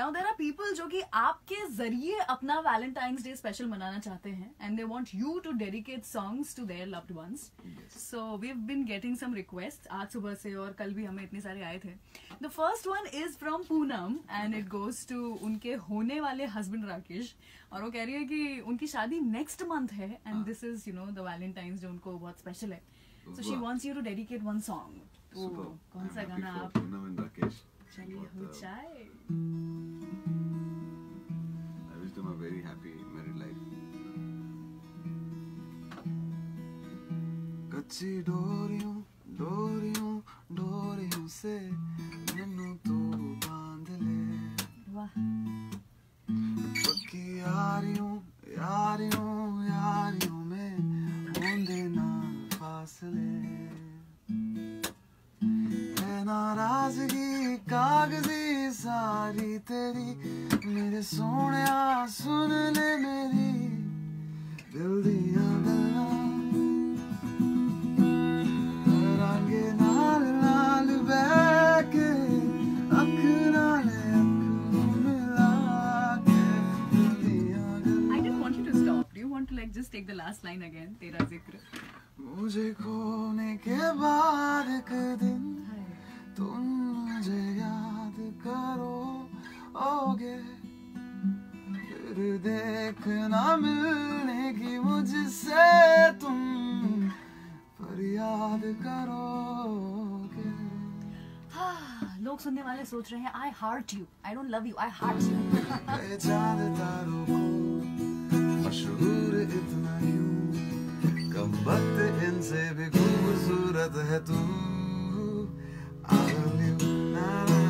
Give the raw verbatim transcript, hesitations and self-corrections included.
Now there are people जो कि आपके जरिए अपना वैलेंटाइंस डे स्पेशल मनाना चाहते हैं and they want you to dedicate songs to their loved ones. So we have been getting some request आज सुबह से और कल भी हमें इतने सारे आए थे. The first one is from Poonam and it goes to उनके होने वाले हस्बैंड राकेश. और वो कह रही है कि उनकी शादी नेक्स्ट मंथ है and this is you know the valentine's जो उनको बहुत स्पेशल है. So she wants you to dedicate one song. कौन सा गाना आप? चलिए हो जाए. I wish them a very happy married life. कच्ची डोरियों डोरियों डोरियों से मैनू तू बांध ले. वाह. पक्की यारियों यारियों यारियों में होंदे ना फासले. नाराजगी कागजी सारी तेरी मेरे सोनिया सुन ले मेरी दिल दिया गल्लां रंगे नाल नाल बैके अख नाल अख मिला के दिल दिया गल्लां. I didn't want you to stop. Do you want to like just take the last line again? तेरा जिक्र. मुझे खोने के बाद एक दिन तुम मुझे याद करोगे फिर देखना मिलने की मुझसे तुम फरियाद करोगे. हाँ, लोग सुनने वाले सोच रहे हैं I heart you. I don't love you, I heart you. चांद तारों को मशहूर इतना क्यों कम वक्त इनसे भी खूबसूरत है तू. I love you.